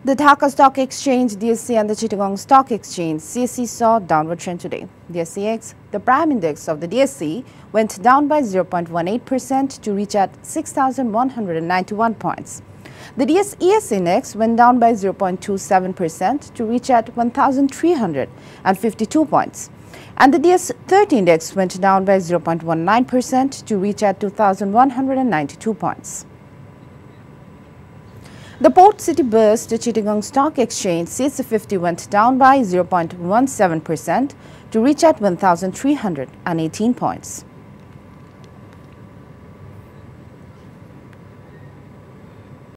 The Dhaka Stock Exchange, DSE and the Chittagong Stock Exchange, CSE saw downward trend today. The SCX, the prime index of the DSE, went down by 0.18% to reach at 6,191 points. The DSES index went down by 0.27% to reach at 1,352 points. And the DS30 index went down by 0.19% to reach at 2,192 points. The Port City Burst Chittagong Stock Exchange CSE 50 went down by 0.17% to reach at 1,318 points.